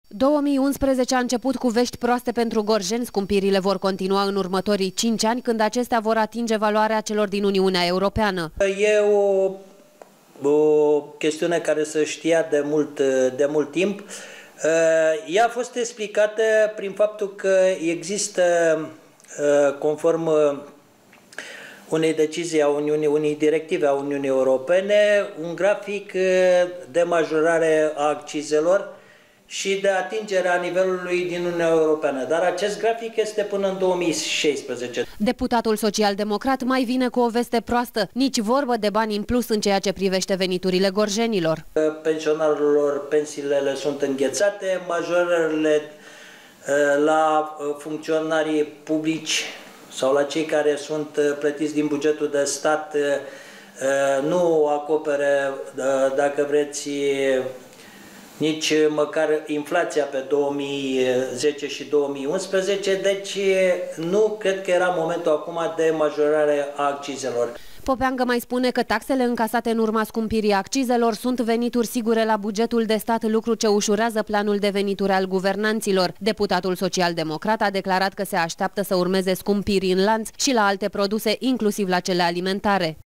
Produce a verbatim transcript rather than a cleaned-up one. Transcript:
două mii unsprezece a început cu vești proaste pentru gorjeni. Scumpirile vor continua în următorii cinci ani, când acestea vor atinge valoarea celor din Uniunea Europeană. E o, o chestiune care se știa de mult, de mult timp. Ea a fost explicată prin faptul că există, conform unei decizii a Uniunii, unei directive a Uniunii Europene, un grafic de majorare a accizelor și de atingerea nivelului din Uniunea Europeană. Dar acest grafic este până în două mii șaisprezece. Deputatul social-democrat mai vine cu o veste proastă. Nici vorbă de bani în plus în ceea ce privește veniturile gorjenilor. Pensionarilor pensiile le sunt înghețate, majorările la funcționarii publici sau la cei care sunt plătiți din bugetul de stat nu acopere, dacă vreți, nici măcar inflația pe două mii zece și două mii unsprezece, deci nu cred că era momentul acum de majorare a accizelor. Popeangă mai spune că taxele încasate în urma scumpirii accizelor sunt venituri sigure la bugetul de stat, lucru ce ușurează planul de venituri al guvernanților. Deputatul social-democrat a declarat că se așteaptă să urmeze scumpiri în lanț și la alte produse, inclusiv la cele alimentare.